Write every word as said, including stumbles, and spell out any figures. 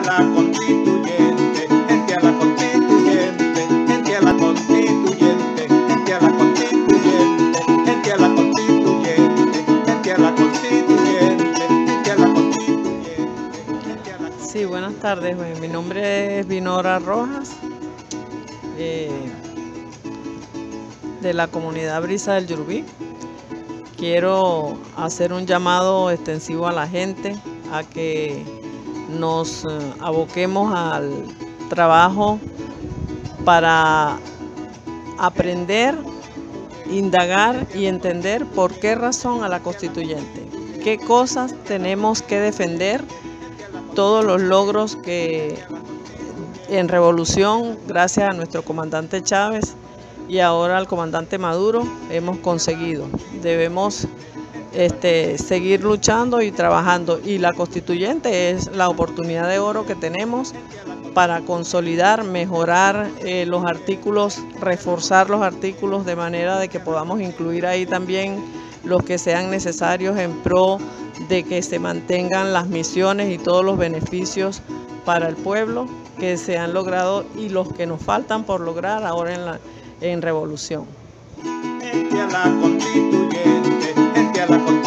la constituyente, gente a la constituyente, gente a la constituyente, gente a la constituyente, gente a la constituyente, gente a la constituyente, gente a la constituyente, gente a la constituyente. Sí, buenas tardes. Mi nombre es Vinora Rojas, eh, de la comunidad Brisa del Yurubí. Quiero hacer un llamado extensivo a la gente a que nos aboquemos al trabajo para aprender, indagar y entender por qué razón a la constituyente, qué cosas tenemos que defender, todos los logros que en revolución, gracias a nuestro comandante Chávez y ahora al comandante Maduro, hemos conseguido. Debemos este, seguir luchando y trabajando, y la constituyente es la oportunidad de oro que tenemos para consolidar, mejorar eh, los artículos, reforzar los artículos de manera de que podamos incluir ahí también los que sean necesarios en pro de que se mantengan las misiones y todos los beneficios para el pueblo que se han logrado y los que nos faltan por lograr ahora en la en revolución. Gente a la constituyente, gente a la constituyente.